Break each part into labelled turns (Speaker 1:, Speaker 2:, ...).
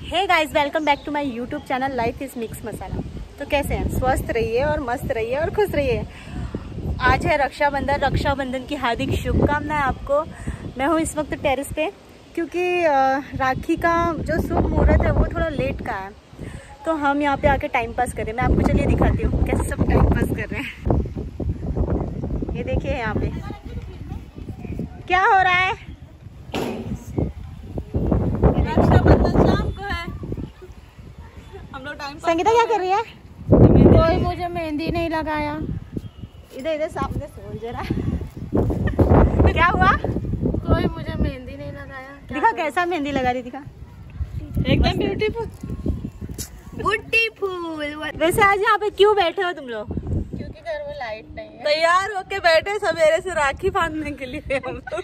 Speaker 1: Hey guys, welcome back to my YouTube channel life is mix masala. तो कैसे हैं? स्वस्थ रहिए और मस्त रहिए और खुश रहिए। आज है रक्षाबंधन। रक्षाबंधन की हार्दिक शुभकामनाएं आपको। मैं हूँ इस वक्त टेरेस पे क्योंकि राखी का जो शुभ मुहूर्त है वो थोड़ा लेट का है, तो हम यहाँ पे आके टाइम पास कर रहे हैं। मैं आपको चलिए दिखाती हूँ कैसे सब टाइम पास कर रहे हैं। ये देखिए यहाँ पे क्या हो रहा है। संगीता क्या कर रही है?
Speaker 2: कोई मुझे मेहंदी नहीं लगाया।
Speaker 1: इधर इधर सामने सोच जरा। क्या हुआ?
Speaker 2: कोई मुझे मेहंदी नहीं लगाया।
Speaker 1: दिखा कैसा मेहंदी लगा रही, दिखा।
Speaker 2: एकदम ब्यूटीफुल।
Speaker 1: वैसे आज यहाँ पे क्यों बैठे हो तुम लोग?
Speaker 2: क्योंकि घर में लाइट नहीं है।
Speaker 3: तैयार होके बैठे सवेरे से राखी बांधने के लिए हम लोग।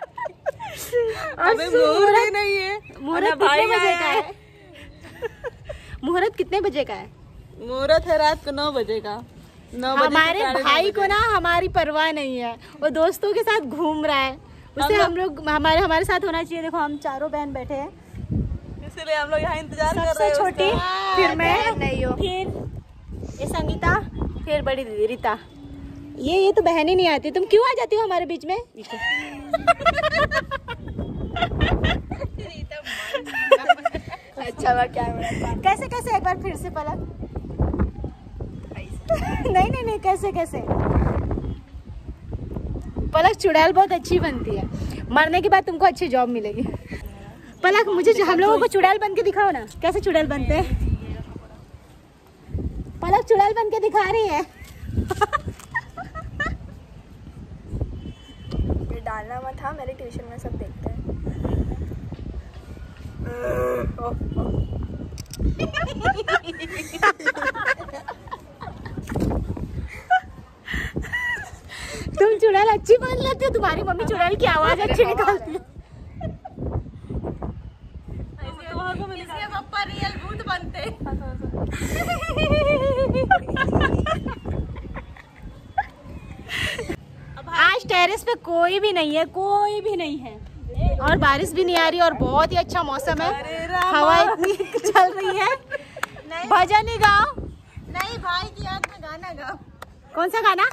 Speaker 3: अभी मुहूर्त नहीं है।
Speaker 1: मुहूर्त कितने बजे का है? मुहूर्त कितने बजे का है?
Speaker 3: मुहूर्त है रात को 9 बजे का। 9 बजे।
Speaker 1: हमारे भाई को ना हमारी परवाह नहीं है, वो दोस्तों के साथ घूम रहा है। उससे हम लोग हमारे साथ होना चाहिए। देखो हम चारों बहन बैठे हैं,
Speaker 3: इसलिए हम लोग यहाँ इंतजार कर रहे
Speaker 1: सबसे
Speaker 3: हैं।
Speaker 1: छोटी फिर मैं,
Speaker 2: नहीं हो।
Speaker 1: फिर ये संगीता, फिर बड़ी दीदी रीता। ये तो बहन ही नहीं आती। तुम क्यों आ जाती हो हमारे बीच में?
Speaker 2: अच्छा क्या
Speaker 1: कैसे कैसे एक बार फिर से पलक। नहीं कैसे कैसे पलक, चुड़ैल बहुत अच्छी बनती है। मरने के बाद तुमको अच्छी जॉब मिलेगी। पलक मुझे हम लोगों को चुड़ैल बन के दिखाओ ना, कैसे चुड़ैल बनते हैं। पलक चुड़ैल बन के दिखा रही है।
Speaker 2: ये डालना मत था, मेरे ट्यूशन में सब देखते हैं।
Speaker 1: तुम चुड़ैल अच्छी बन लेती हो। तुम्हारी मम्मी चुड़ैल की आवाज अच्छी निकालती है।
Speaker 3: रियल भूत बनते।
Speaker 1: आज टेरेस पे कोई भी नहीं है, कोई भी नहीं है, और बारिश भी नहीं आ रही और बहुत ही अच्छा मौसम है। हवा इतनी चल रही है। भजन ही गाओ।
Speaker 2: नहीं, भाई की याद में गाना गाओ।
Speaker 1: कौन सा गाना?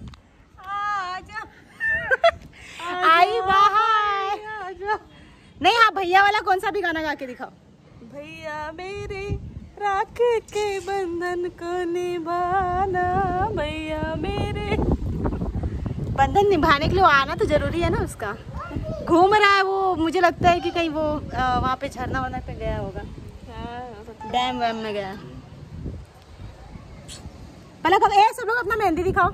Speaker 1: आई बहार। नहीं, हाँ भैया वाला कोई सा भी गाना गा के दिखाओ।
Speaker 3: भैया मेरे राखी के बंधन को निभाना, भैया मेरे।
Speaker 1: बंधन निभाने के लिए आना तो जरूरी है ना उसका। घूम रहा है वो, मुझे लगता है कि कहीं वो वहाँ पे झरना वरना पे गया होगा, डैम वैम में गया। पहले कब सब लोग अपना मेहंदी दिखाओ।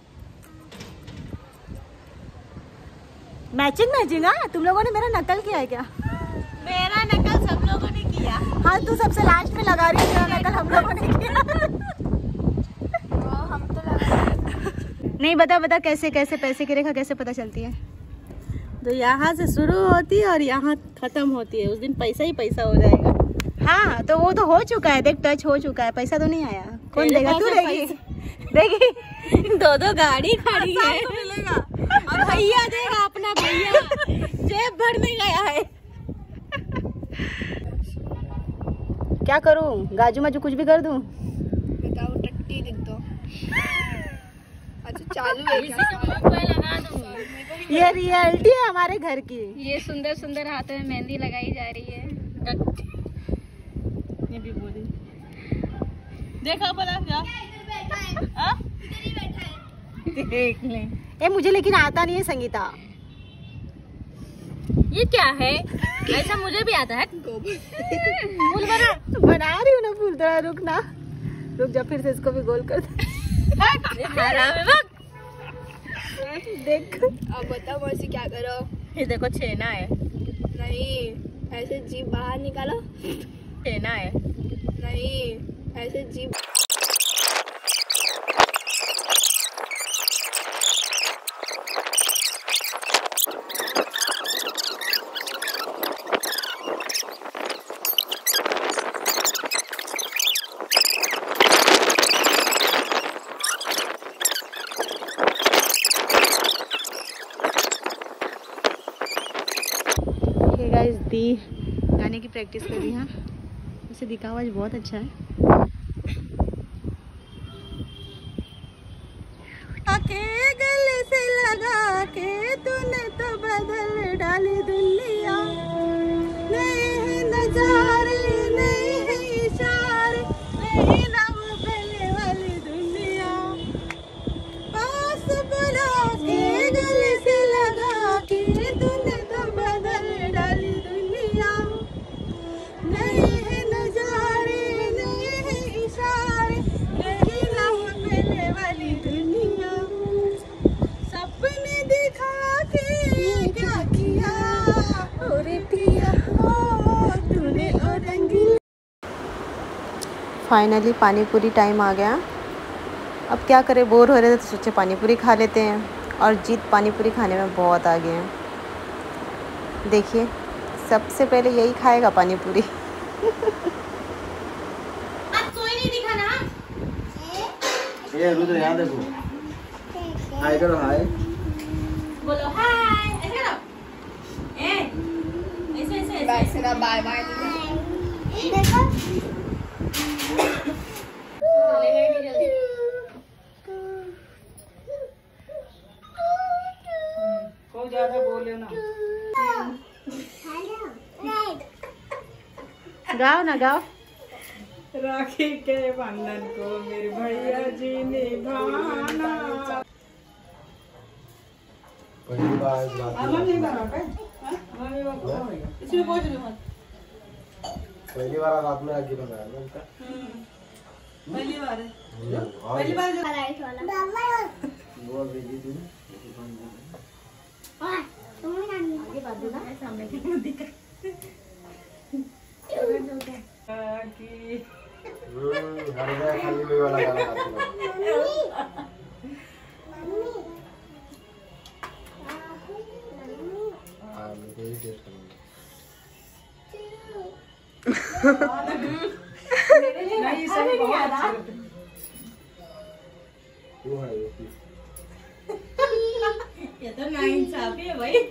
Speaker 1: मैचिंग। हाँ, तुम लोगों ने मेरा नकल किया है क्या?
Speaker 2: मेरा नकल सब लोगों ने किया।
Speaker 1: हाँ, तू सबसे लास्ट में लगा रही है, मेरा नकल हम लोगों ने किया।
Speaker 2: हम तो लगा।
Speaker 1: नहीं, बता कैसे कैसे पैसे की रेखा कैसे पता चलती है?
Speaker 3: तो यहाँ से शुरू होती है और यहाँ खत्म होती है। उस दिन पैसा ही पैसा हो जाएगा।
Speaker 1: हाँ, तो वो तो हो चुका है। देख, टच हो चुका है, पैसा तो नहीं आया। कौन देगा? तू देगी।
Speaker 2: 2 गाड़ी खड़ी है।
Speaker 3: तो मिलेगा।
Speaker 2: और भैया देगा, अपना भैया जेब भरने गया है।
Speaker 1: क्या करूँ? गाजू माजू कुछ भी कर दूँ?
Speaker 2: बताओ, टट्टी लिख दो। अच्छा चालू है क्या? लगा दूंगी।
Speaker 1: ये रियलिटी है हमारे घर की।
Speaker 2: ये सुंदर सुंदर हाथों में मेहंदी लगाई जा रही है।
Speaker 3: ये भी बोली। देखा बोला क्या?
Speaker 2: देख ले।
Speaker 1: ए, मुझे लेकिन आता नहीं है संगीता।
Speaker 2: ये क्या है? ऐसा मुझे भी आता है। फूल
Speaker 1: बना रही हूँ ना फूल। थोड़ा रुक जा, फिर से इसको भी गोल कर दे। देख,
Speaker 2: अब बताओ मौसी क्या करो।
Speaker 3: ये देखो छेना है।
Speaker 2: नहीं, ऐसे जीभ बाहर निकालो।
Speaker 3: छेना है।
Speaker 2: नहीं, ऐसे जीभ।
Speaker 1: गाइस दी गाने की प्रैक्टिस कर रही है।
Speaker 3: इसे दिखावा बहुत अच्छा है।
Speaker 1: आके गले से लगा के तूने तो बदल डाली दुनिया, नए नजारे नए इशारे नई नाम पहले वाली दुनिया, पास बुला के गले से लगा के तूने तो बदल डाली दुनिया, नए नजारे नए इशारे नई नाम पहले वाली दुनिया, सपने दिखा के क्या किया और पिया तूने और रंगीला। फाइनली पानी पूरी टाइम आ गया। अब क्या करें, बोर हो रहे थे तो सोचे पानी पूरी खा लेते हैं, और जीत पानी पूरी खाने में बहुत आ गए हैं। देखिए सबसे पहले यही खाएगा पानी पूरी।
Speaker 4: ये रुद्र यहाँ देखो, हाय करो, हाय
Speaker 2: बोलो हाय, ऐसे करो, ऐसे बाय से ना, बाय बाय देखो
Speaker 1: को ज्यादा बोले ना,
Speaker 3: गाओ ना गाओ।
Speaker 1: राखी के बंधन को मेरे भैया जी निभाना।
Speaker 4: पहली बार
Speaker 1: इसमें कुछ भी मत,
Speaker 4: पहली बार रात में राखी बनाया ना उनका।
Speaker 1: पहली बार है,
Speaker 4: पहली
Speaker 1: बार जो
Speaker 2: लाइट वाला
Speaker 4: वो भेजी थी
Speaker 2: आगे बात दो ना, सामने दिखा
Speaker 4: हर जगह खाली भी वाला गाना गाती है। मुझे ही टेस्ट करना
Speaker 1: नहीं, सही बहुत अच्छा।
Speaker 4: वो है
Speaker 2: ये तो नाइंसाफी है भाई।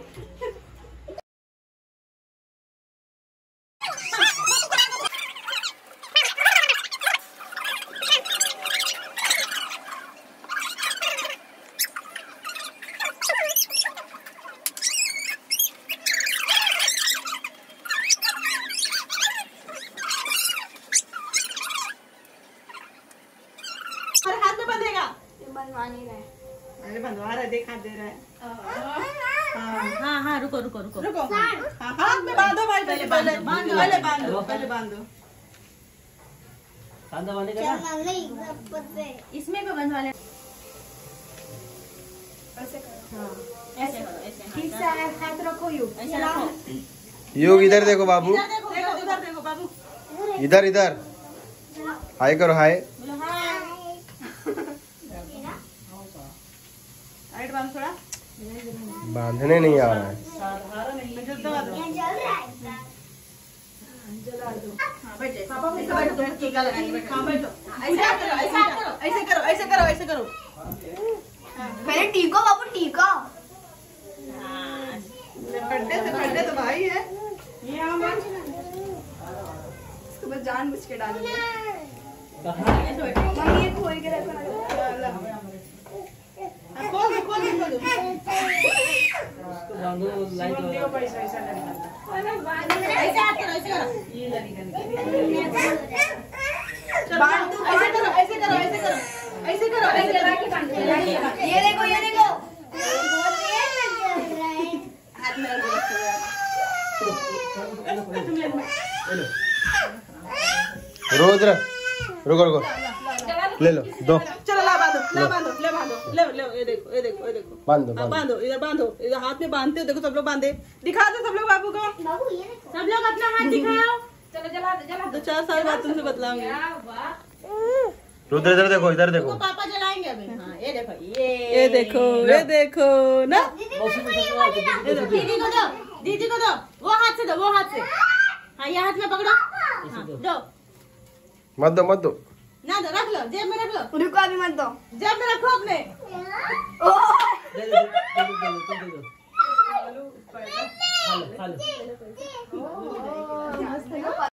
Speaker 1: हाथ में बंधेगा,
Speaker 2: बनवा नहीं रहे,
Speaker 1: अरे बंधवा रहा, देखा दे रहा है।
Speaker 3: हाँ हाँ रुको रुको रुको
Speaker 1: रुको, हाँ, हाथ में बांधो भाई, पहले पहले बांधो, पहले बांधो, पहले बांधो।
Speaker 3: इसमें भी बंधवा ले।
Speaker 2: ऐसे करो,
Speaker 3: ऐसे करो, ऐसे
Speaker 2: ठीक से हाथ रखो, यू
Speaker 3: ऐसे रखो।
Speaker 4: योग इधर देखो बाबू,
Speaker 1: देखो इधर देखो बाबू,
Speaker 4: इधर इधर हाय करो, हाय
Speaker 1: राइट बांध थोड़ा,
Speaker 4: बांधने नहीं आ रहा है।
Speaker 1: साधारण नहीं, दबा दो। हाँ बैठे, पापा भी बैठो, टीका लगाएंगे, बैठो, हाँ बैठो, ऐसे करो, ऐसे करो, ऐसे करो, ऐसे करो।
Speaker 2: पहले टीको बाबू, टीको
Speaker 1: खड्डे तो भाई है, ये हम इसको बस जानबूझ के डालेंगे।
Speaker 2: मम्मी ये खोल के रखो,
Speaker 1: खोल दो, खोल दो, पैसा ऐसा नहीं बनता।
Speaker 2: ऐसे हाथ करो, ऐसे करो,
Speaker 1: ये लगी बांध दो, ऐसे करो, ऐसे करो, ऐसे करो, ऐसे करो, ऐसे राखी बांध दो।
Speaker 2: ये देखो, ये देखो,
Speaker 1: हाथ में रखो,
Speaker 4: रुद्र रुको रुको, ले लो दो,
Speaker 1: चलो ला बांधो, ला बांधो, ले बांधो, ले ले, ये देखो, ये देखो, ये देखो,
Speaker 4: बांध दो,
Speaker 1: हाँ, बांधो, इधर बांधो, इधर हाथ में बांधते हो, देखो सब लोग बांधे, दिखा दो सब लोग बाबू को,
Speaker 2: बाबू ये देखो,
Speaker 3: सब लोग अपना हाथ दिखाओ।
Speaker 2: चलो जला दो, जला दो।
Speaker 1: 4 साल बाद तुमसे बतलाऊंगी।
Speaker 4: रुद्र इधर देखो, इधर देखो,
Speaker 3: पापा जलाएंगे अभी। हाँ ये देखो,
Speaker 1: ये देखो, ये देखो ना,
Speaker 3: दीदी को दो, दीदी को दो, वो हाथ से दो, वो हाथ से। हाँ ये हाथ में पकड़ो, हाँ, दो
Speaker 4: मत दो, मत दो,
Speaker 3: ना दो, रख लो, जेब में रख लो,
Speaker 2: रुको अभी मत दो,
Speaker 3: जेब में रखो अपने।
Speaker 2: ओ